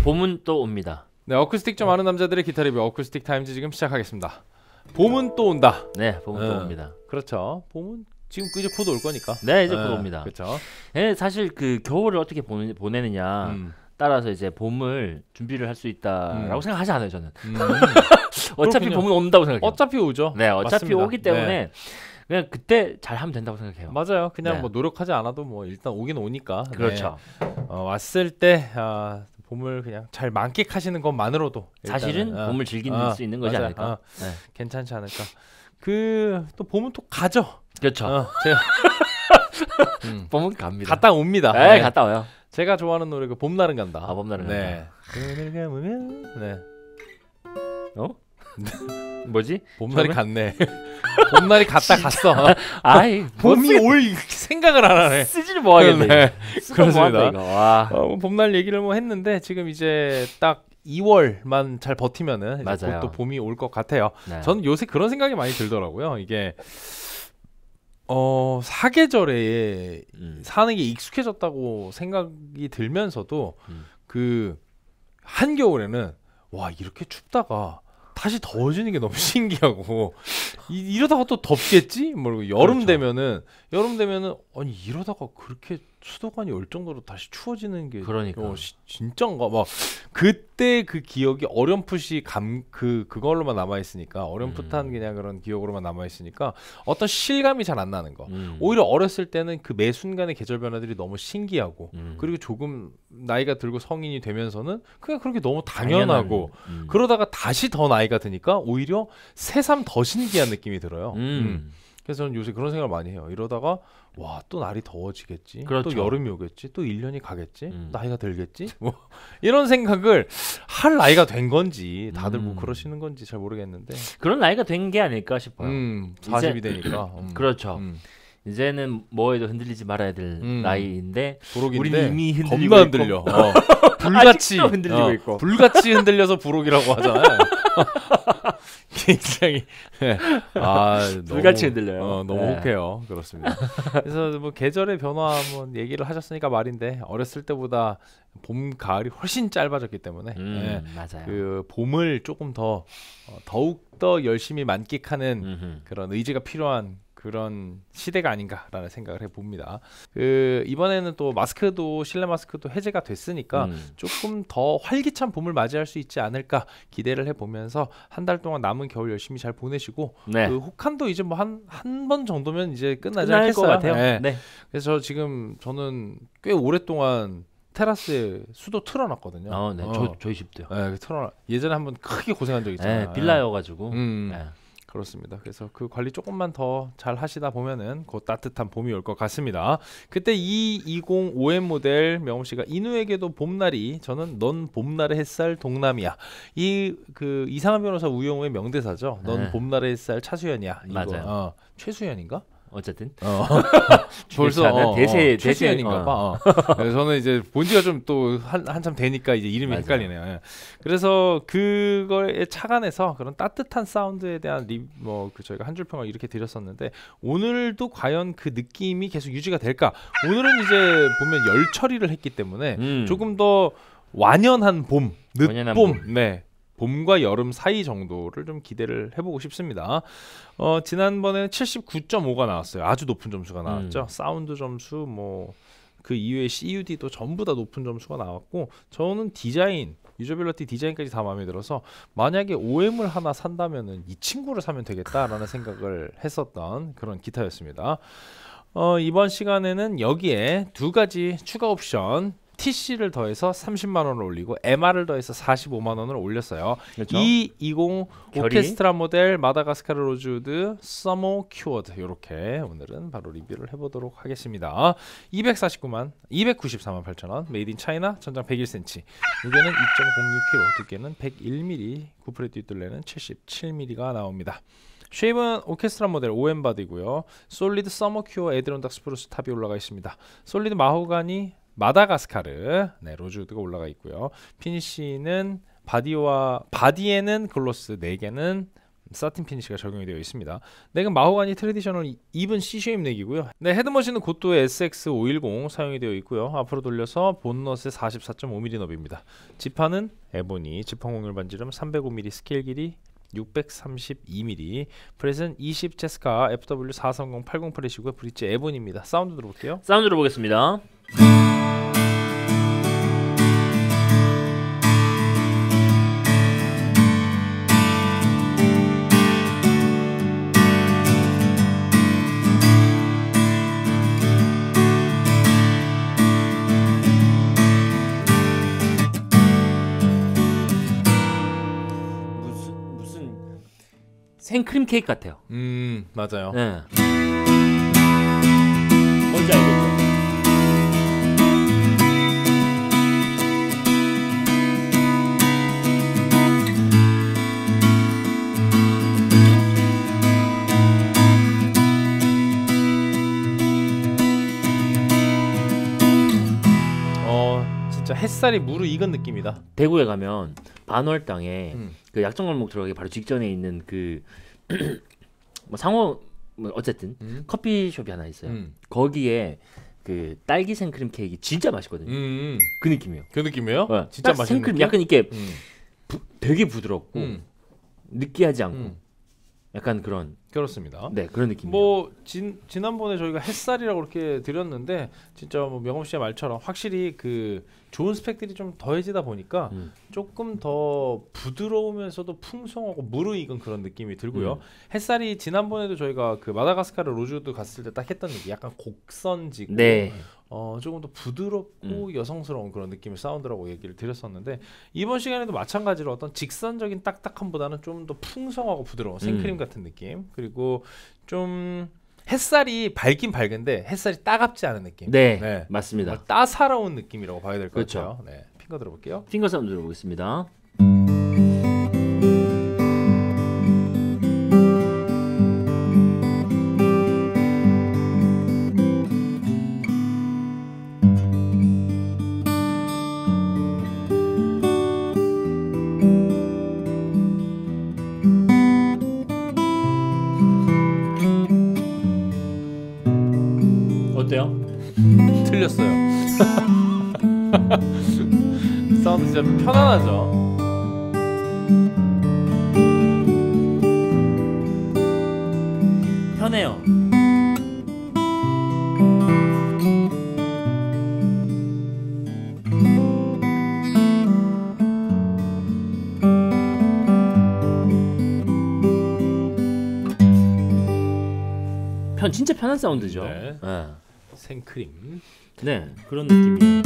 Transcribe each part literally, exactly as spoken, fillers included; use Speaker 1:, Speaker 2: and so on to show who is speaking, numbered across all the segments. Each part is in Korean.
Speaker 1: 봄은 또 옵니다.
Speaker 2: 네, 어쿠스틱 좀 아는 남자들의 기타 리뷰 어쿠스틱 타임즈 지금 시작하겠습니다. 봄은 또 온다.
Speaker 1: 네, 봄은
Speaker 2: 음,
Speaker 1: 또 옵니다.
Speaker 2: 그렇죠. 봄은 지금 이제 곧 올 거니까.
Speaker 1: 네, 이제
Speaker 2: 음,
Speaker 1: 곧 옵니다.
Speaker 2: 그렇죠.
Speaker 1: 네, 사실 그 겨울을 어떻게 보내, 보내느냐
Speaker 2: 음.
Speaker 1: 따라서 이제 봄을 준비를 할 수 있다라고
Speaker 2: 음.
Speaker 1: 생각하지 않아요, 저는.
Speaker 2: 음.
Speaker 1: 어차피
Speaker 2: 그렇군요.
Speaker 1: 봄은 온다고 생각해요.
Speaker 2: 어차피 오죠.
Speaker 1: 네, 어차피
Speaker 2: 맞습니다.
Speaker 1: 오기 때문에
Speaker 2: 네.
Speaker 1: 그냥 그때 잘 하면 된다고 생각해요.
Speaker 2: 맞아요. 그냥
Speaker 1: 네.
Speaker 2: 뭐 노력하지 않아도 뭐 일단 오긴 오니까.
Speaker 1: 그렇죠.
Speaker 2: 네. 어, 왔을 때 아, 봄을 그냥 잘 만끽하시는 것만으로도
Speaker 1: 사실은
Speaker 2: 일단은, 어,
Speaker 1: 봄을 즐길
Speaker 2: 어,
Speaker 1: 수 있는 거지
Speaker 2: 맞아요.
Speaker 1: 않을까?
Speaker 2: 어,
Speaker 1: 네.
Speaker 2: 괜찮지 않을까. 그 또 봄은 또 가죠.
Speaker 1: 그렇죠.
Speaker 2: 어, 제가 음,
Speaker 1: 봄은 갑니다.
Speaker 2: 갔다 옵니다.
Speaker 1: 네,
Speaker 2: 네.
Speaker 1: 갔다 와요.
Speaker 2: 제가 좋아하는 노래 그 봄날은 간다.
Speaker 1: 아, 봄날은
Speaker 2: 네. 봄을 감으면 네.
Speaker 1: 어? 뭐지?
Speaker 2: 봄날이
Speaker 1: 처음에?
Speaker 2: 갔네. 봄날이 갔다 갔어.
Speaker 1: 아이,
Speaker 2: 봄이 올 생각을 안 하네.
Speaker 1: 쓰지를 뭐 하겠네.
Speaker 2: 네.
Speaker 1: 그렇습니다.
Speaker 2: 그렇습니다.
Speaker 1: 이거. 와.
Speaker 2: 어, 뭐 봄날 얘기를 뭐 했는데 지금 이제 딱 이월만 잘 버티면은 이제
Speaker 1: 맞아요.
Speaker 2: 곧 또 봄이 올 것 같아요.
Speaker 1: 네.
Speaker 2: 저는 요새 그런 생각이 많이 들더라고요. 이게 어 사계절에
Speaker 1: 음.
Speaker 2: 사는 게 익숙해졌다고 생각이 들면서도
Speaker 1: 음.
Speaker 2: 그 한겨울에는 와 이렇게 춥다가 다시 더워지는 게 너무 신기하고 이, 이러다가 또 덥겠지? 뭐 여름
Speaker 1: 그렇죠.
Speaker 2: 되면은 여름 되면은 아니 이러다가 그렇게 수도관이 올 정도로 다시 추워지는 게
Speaker 1: 그러니까.
Speaker 2: 어, 시, 진짠가 막 그때 그 기억이 어렴풋이 감 그 그걸로만 남아 있으니까 어렴풋한
Speaker 1: 음.
Speaker 2: 그냥 그런 기억으로만 남아 있으니까 어떤 실감이 잘 안 나는 거.
Speaker 1: 음.
Speaker 2: 오히려 어렸을 때는 그 매 순간의 계절 변화들이 너무 신기하고
Speaker 1: 음.
Speaker 2: 그리고 조금 나이가 들고 성인이 되면서는 그냥 그렇게 너무 당연하고
Speaker 1: 음.
Speaker 2: 그러다가 다시 더 나이가 드니까 오히려 새삼 더 신기한 느낌이 들어요.
Speaker 1: 음.
Speaker 2: 음. 그래서 저는 요새 그런 생각을 많이 해요. 이러다가 와 또 날이 더워지겠지,
Speaker 1: 그렇죠.
Speaker 2: 또 여름이 오겠지, 또 일 년이 가겠지,
Speaker 1: 음.
Speaker 2: 나이가 들겠지, 뭐 이런 생각을 할 나이가 된 건지 다들 뭐
Speaker 1: 음.
Speaker 2: 그러시는 건지 잘 모르겠는데,
Speaker 1: 그런 나이가 된 게 아닐까 싶어요.
Speaker 2: 음,
Speaker 1: 이제-
Speaker 2: 사십이 되니까, 음,
Speaker 1: 그렇죠.
Speaker 2: 음,
Speaker 1: 이제는 뭐에도 흔들리지 말아야 될
Speaker 2: 음.
Speaker 1: 나이인데
Speaker 2: 부록인데
Speaker 1: 우리는 이미 흔들리고
Speaker 2: 겁나
Speaker 1: 있고.
Speaker 2: 흔들려. 어. 불같이
Speaker 1: 아직도 흔들리고
Speaker 2: 어,
Speaker 1: 있고.
Speaker 2: 불같이 흔들려서 부록이라고 하잖아요. 굉장히 네. 아 너무,
Speaker 1: 불같이 흔들려요.
Speaker 2: 어, 너무
Speaker 1: 네.
Speaker 2: 혹해요. 그렇습니다. 그래서 뭐 계절의 변화 한번 얘기를 하셨으니까 말인데 어렸을 때보다 봄 가을이 훨씬 짧아졌기 때문에
Speaker 1: 음,
Speaker 2: 예,
Speaker 1: 맞아요.
Speaker 2: 그 봄을 조금 더 어, 더욱 더 열심히 만끽하는
Speaker 1: 음흠.
Speaker 2: 그런 의지가 필요한 그런 시대가 아닌가라는 생각을 해봅니다. 그 이번에는 또 마스크도 실내 마스크도 해제가 됐으니까
Speaker 1: 음.
Speaker 2: 조금 더 활기찬 봄을 맞이할 수 있지 않을까 기대를 해보면서 한 달 동안 남은 겨울 열심히 잘 보내시고
Speaker 1: 네.
Speaker 2: 그 혹한도 이제 뭐 한 한 번 정도면 이제 끝나지
Speaker 1: 끝날
Speaker 2: 않겠어요.
Speaker 1: 것 같아요.
Speaker 2: 네.
Speaker 1: 네.
Speaker 2: 그래서 저 지금 저는 꽤 오랫동안 테라스에 수도 틀어놨거든요.
Speaker 1: 어, 네.
Speaker 2: 어.
Speaker 1: 저 저희 집도요.
Speaker 2: 네, 틀어 예전에 한번 크게 고생한 적 있잖아요.
Speaker 1: 네, 빌라여가지고.
Speaker 2: 음.
Speaker 1: 네.
Speaker 2: 그렇습니다. 그래서 그 관리 조금만 더 잘 하시다 보면은 곧 따뜻한 봄이 올 것 같습니다. 그때 이 이십오 엠 모델 명호 씨가 인우에게도 봄날이 저는 넌 봄날의 햇살 동남이야. 이 그 이상한 변호사 우영우의 명대사죠. 넌
Speaker 1: 네.
Speaker 2: 봄날의 햇살 차수연이야. 이거.
Speaker 1: 맞아요.
Speaker 2: 어, 최수연인가?
Speaker 1: 어쨌든
Speaker 2: 어. 벌써 어,
Speaker 1: 대세
Speaker 2: 어, 최수연인가
Speaker 1: 대세-
Speaker 2: 봐. 어. 그래서 저는 이제 본 지가 좀 또 한, 한참 되니까 이제 이름이
Speaker 1: 맞아요.
Speaker 2: 헷갈리네요. 예. 그래서 그거에 착안해서 그런 따뜻한 사운드에 대한 리, 뭐 그 저희가 한 줄 평을 이렇게 드렸었는데 오늘도 과연 그 느낌이 계속 유지가 될까? 오늘은 이제 보면 열 처리를 했기 때문에
Speaker 1: 음.
Speaker 2: 조금 더 완연한 봄,
Speaker 1: 완연한
Speaker 2: 늦봄, 네. 봄과 여름 사이 정도를 좀 기대를 해보고 싶습니다. 어, 지난번에는 칠십구 점 오가 나왔어요. 아주 높은 점수가 나왔죠.
Speaker 1: 음.
Speaker 2: 사운드 점수 뭐 그 이외의 씨유디도 전부 다 높은 점수가 나왔고 저는 디자인, 유저빌리티 디자인까지 다 마음에 들어서 만약에 오엠을 하나 산다면은 이 친구를 사면 되겠다라는 생각을 했었던 그런 기타였습니다. 어, 이번 시간에는 여기에 두 가지 추가 옵션 티씨를 더해서 삼십만 원을 올리고 엠알을 더해서 사십오만 원을 올렸어요.
Speaker 1: 그렇죠.
Speaker 2: 이 이십
Speaker 1: 결이?
Speaker 2: 오케스트라 모델 마다가스카르 로즈우드 서머 큐어드 이렇게 오늘은 바로 리뷰를 해보도록 하겠습니다. 이백사십구만 이백구십사만 팔천 원 메이드 인 차이나 전장 백일 센티미터 무게는 이 점 공육 킬로그램 두께는 백일 밀리미터 구프레 뒷둘레는 칠십칠 밀리미터가 나옵니다. 쉐입은 오케스트라 모델 오엠 바디고요. 솔리드 서머 큐어 에드론닥 스프루스 탑이 올라가 있습니다. 솔리드 마호가니 마다가스카르 네, 로즈우드가 올라가 있고요. 피니쉬는 바디와 바디에는 글로스 네 개는 사틴 피니시가 적용이 되어 있습니다. 넥은 마호가니 트레디셔널 이븐 C-쉐입 넥이고요. 네, 헤드머신은 고토의 에스엑스 오백십 사용이 되어 있고요. 앞으로 돌려서 본넛의 사십사 점 오 밀리미터 너비입니다. 지판은 에보니, 지판 공률 반지름 삼백오 밀리미터, 스케일 길이 육백삼십이 밀리미터, 프렛은 이십 제스카 에프더블유 사삼공 팔공 프렛이고요. 브릿지 에보니입니다. 사운드 들어볼게요.
Speaker 1: 사운드 들어보겠습니다. 생크림 케이크 같아요.
Speaker 2: 음, 맞아요.
Speaker 1: 네. 뭔지 알겠죠?
Speaker 2: 어, 진짜 햇살이 무르익은 느낌이다.
Speaker 1: 대구에 가면 반월당에
Speaker 2: 음.
Speaker 1: 그 약정골목 들어가기 바로 직전에 있는 그 뭐 상호 뭐 어쨌든
Speaker 2: 음.
Speaker 1: 커피숍이 하나 있어요.
Speaker 2: 음.
Speaker 1: 거기에 그 딸기 생크림 케이크 진짜 맛있거든요.
Speaker 2: 음.
Speaker 1: 그 느낌이에요.
Speaker 2: 그 느낌이에요?
Speaker 1: 네.
Speaker 2: 진짜
Speaker 1: 딱
Speaker 2: 맛있는
Speaker 1: 생크림
Speaker 2: 느낌?
Speaker 1: 약간 이렇게
Speaker 2: 음.
Speaker 1: 부, 되게 부드럽고
Speaker 2: 음.
Speaker 1: 느끼하지 않고
Speaker 2: 음.
Speaker 1: 약간 그런
Speaker 2: 그렇습니다.
Speaker 1: 네 그런 느낌이에요.
Speaker 2: 뭐 진, 지난번에 저희가 햇살이라고 그렇게 드렸는데 진짜 뭐 명호 씨의 말처럼 확실히 그 좋은 스펙들이 좀 더해지다 보니까
Speaker 1: 음.
Speaker 2: 조금 더 부드러우면서도 풍성하고 무르익은 그런 느낌이 들고요.
Speaker 1: 음.
Speaker 2: 햇살이 지난번에도 저희가 그 마다가스카르 로즈우드 갔을 때 딱 했던 느낌, 약간 곡선지고
Speaker 1: 네.
Speaker 2: 어 조금 더 부드럽고
Speaker 1: 음.
Speaker 2: 여성스러운 그런 느낌의 사운드라고 얘기를 드렸었는데 이번 시간에도 마찬가지로 어떤 직선적인 딱딱함보다는 좀 더 풍성하고 부드러운 생크림
Speaker 1: 음.
Speaker 2: 같은 느낌, 그리고 좀 햇살이 밝긴 밝은데 햇살이 따갑지 않은 느낌.
Speaker 1: 네,
Speaker 2: 네.
Speaker 1: 맞습니다.
Speaker 2: 정말 따사로운 느낌이라고 봐야 될 것
Speaker 1: 그렇죠.
Speaker 2: 같아요. 네, 핑거 들어볼게요.
Speaker 1: 핑거 사운드 들어보겠습니다. 어때요?
Speaker 2: 틀렸어요. 사운드 진짜 편안하죠.
Speaker 1: 편해요. 편 진짜 편한 사운드죠.
Speaker 2: 네.
Speaker 1: 네,
Speaker 2: 생크림.
Speaker 1: 네 그런 느낌이에요.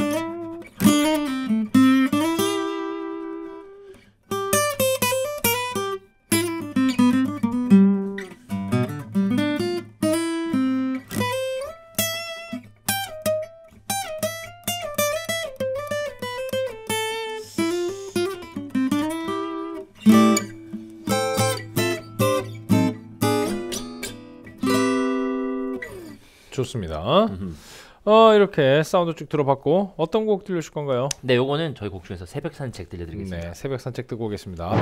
Speaker 2: 좋습니다.
Speaker 1: 음흠.
Speaker 2: 어 이렇게 사운드 쭉 들어봤고 어떤 곡 들려줄 건가요?
Speaker 1: 네, 요거는 저희 곡 중에서 새벽 산책 들려드리겠습니다.
Speaker 2: 네, 새벽 산책 듣고 오겠습니다.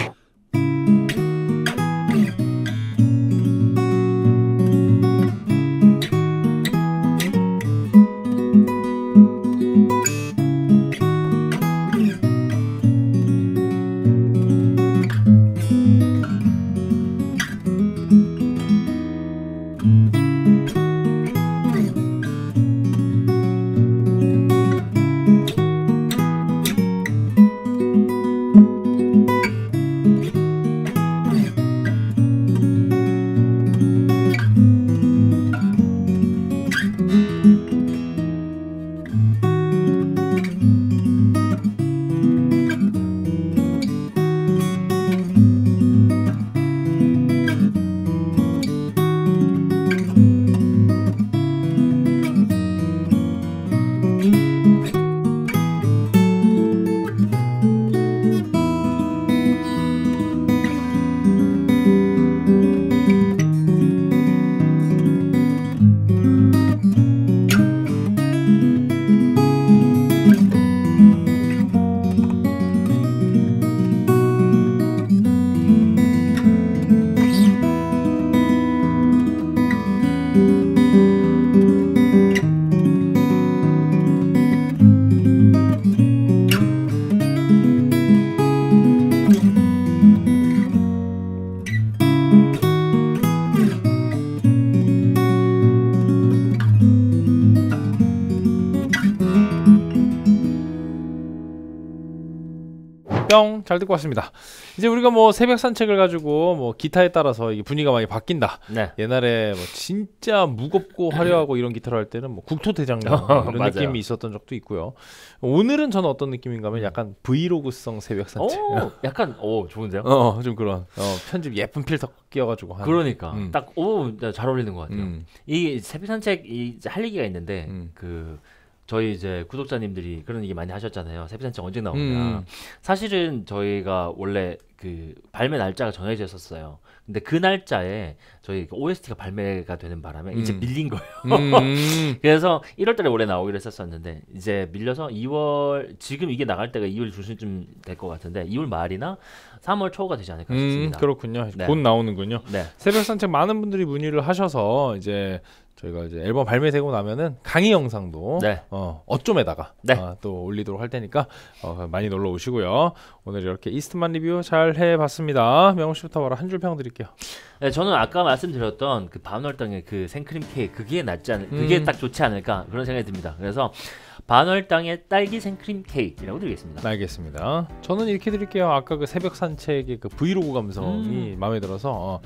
Speaker 2: 뿅 잘 듣고 왔습니다. 이제 우리가 뭐 새벽 산책을 가지고 뭐 기타에 따라서 이게 분위기가 많이 바뀐다.
Speaker 1: 네.
Speaker 2: 옛날에 뭐 진짜 무겁고 화려하고 이런 기타를 할 때는 뭐 국토대장정
Speaker 1: 어,
Speaker 2: 이런
Speaker 1: 맞아요.
Speaker 2: 느낌이 있었던 적도 있고요. 오늘은 저는 어떤 느낌인가면 약간 브이로그성 새벽 산책.
Speaker 1: 오, 약간 오 좋은데요?
Speaker 2: 어, 좀 그런 어, 편집 예쁜 필터 끼워가지고 하는.
Speaker 1: 그러니까
Speaker 2: 음.
Speaker 1: 딱 오 잘 어울리는 것 같아요.
Speaker 2: 음.
Speaker 1: 이 새벽 산책 이 이제 할 얘기가 있는데
Speaker 2: 음.
Speaker 1: 그 저희 이제 구독자님들이 그런 얘기 많이 하셨잖아요. 새벽 산책 언제 나오냐.
Speaker 2: 음.
Speaker 1: 사실은 저희가 원래 그 발매 날짜가 정해져 있었어요. 근데 그 날짜에 저희 오에스티가 발매가 되는 바람에 이제
Speaker 2: 음.
Speaker 1: 밀린 거예요.
Speaker 2: 음.
Speaker 1: 그래서 일월 달에 원래 나오기로 했었었는데 이제 밀려서 이월 지금 이게 나갈 때가 이월 중순쯤 될 것 같은데 이월 말이나 삼월 초가 되지 않을까
Speaker 2: 음,
Speaker 1: 싶습니다.
Speaker 2: 그렇군요.
Speaker 1: 네.
Speaker 2: 곧 나오는군요.
Speaker 1: 네.
Speaker 2: 새벽 산책 많은 분들이 문의를 하셔서 이제 저희가 이제 앨범 발매되고 나면은 강의 영상도
Speaker 1: 네.
Speaker 2: 어, 어좀에다가
Speaker 1: 네.
Speaker 2: 어, 또 올리도록 할 테니까 어, 많이 놀러 오시고요. 오늘 이렇게 이스트만 리뷰 잘 해봤습니다. 명호 씨부터 바로 한 줄 평 드릴게요.
Speaker 1: 네, 저는 아까 말씀드렸던 그 반월당의 그 생크림 케이크 그게 낫지 않을 그게
Speaker 2: 음.
Speaker 1: 딱 좋지 않을까 그런 생각이 듭니다. 그래서 반월당의 딸기 생크림 케이크라고 드리겠습니다.
Speaker 2: 알겠습니다. 저는 이렇게 드릴게요. 아까 그 새벽 산책의 그 브이로그 감성이
Speaker 1: 음.
Speaker 2: 마음에 들어서 어,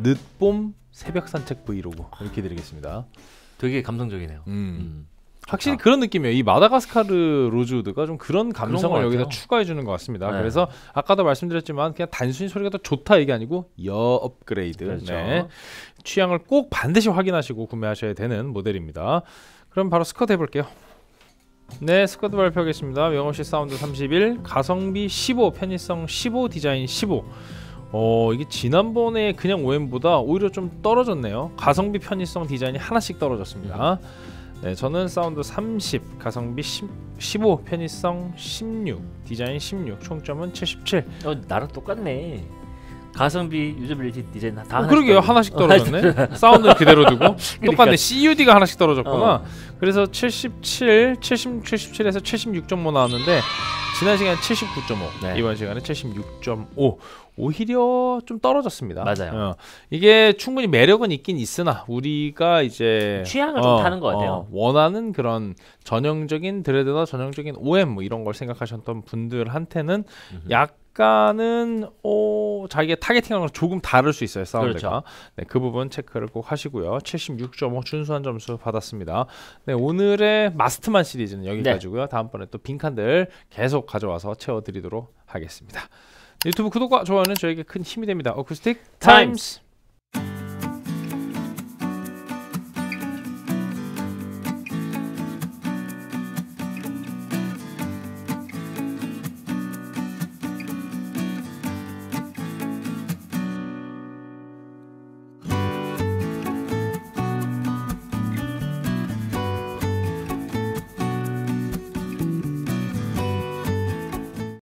Speaker 2: 늦봄 새벽 산책 브이로그 이렇게 드리겠습니다.
Speaker 1: 되게 감성적이네요.
Speaker 2: 음.
Speaker 1: 음.
Speaker 2: 확실히
Speaker 1: 좋다.
Speaker 2: 그런 느낌이에요. 이 마다가스카르 로즈우드가 좀 그런 감성을
Speaker 1: 것
Speaker 2: 여기다
Speaker 1: 같아요.
Speaker 2: 추가해 주는 것 같습니다.
Speaker 1: 네.
Speaker 2: 그래서 아까도 말씀드렸지만 그냥 단순히 소리가 더 좋다 얘기 아니고 여 업그레이드.
Speaker 1: 그렇죠.
Speaker 2: 네. 취향을 꼭 반드시 확인하시고 구매하셔야 되는 모델입니다. 그럼 바로 스쿼드 해볼게요. 네, 스쿼드 발표하겠습니다. 명호씨 사운드 삼십일, 가성비 십오, 편의성 십오, 디자인 십오. 어 이게 지난번에 그냥 오엠보다 오히려 좀 떨어졌네요. 가성비, 편의성, 디자인이 하나씩 떨어졌습니다. 네, 저는 사운드 삼십, 가성비 십, 십오, 편의성 십육, 디자인 십육, 총점은 칠십칠.
Speaker 1: 어, 나랑 똑같네. 가성비, 유저빌리티, 디자인 다
Speaker 2: 어,
Speaker 1: 하나씩
Speaker 2: 그러게요.
Speaker 1: 떨어져.
Speaker 2: 하나씩 떨어졌네. 사운드 그대로 두고 똑같네. 씨유디가 하나씩 떨어졌구나.
Speaker 1: 어.
Speaker 2: 그래서 칠십칠, 칠십, 칠십칠에서 칠십육 점 오 나왔는데 지난 시간 칠십구 점 오,
Speaker 1: 네.
Speaker 2: 이번 시간에 칠십육 점 오. 오히려 좀 떨어졌습니다.
Speaker 1: 맞아요.
Speaker 2: 어, 이게 충분히 매력은 있긴 있으나 우리가 이제
Speaker 1: 취향을 좀 타는 것 같아요.
Speaker 2: 어, 원하는 그런 전형적인 드레드나 전형적인 오엠 뭐 이런 걸 생각하셨던 분들한테는
Speaker 1: 음흠.
Speaker 2: 약간은 어, 자기가 타겟팅하는 건 조금 다를 수 있어요. 사운드가.
Speaker 1: 그렇죠.
Speaker 2: 네, 그 부분 체크를 꼭 하시고요. 칠십육 점 오 준수한 점수 받았습니다. 네, 오늘의 마스트만 시리즈는 여기까지고요. 다음번에 또 빈칸들 계속 가져와서 채워드리도록 하겠습니다. 유튜브 구독과 좋아요는 저에게 큰 힘이 됩니다. 어쿠스틱 타임스.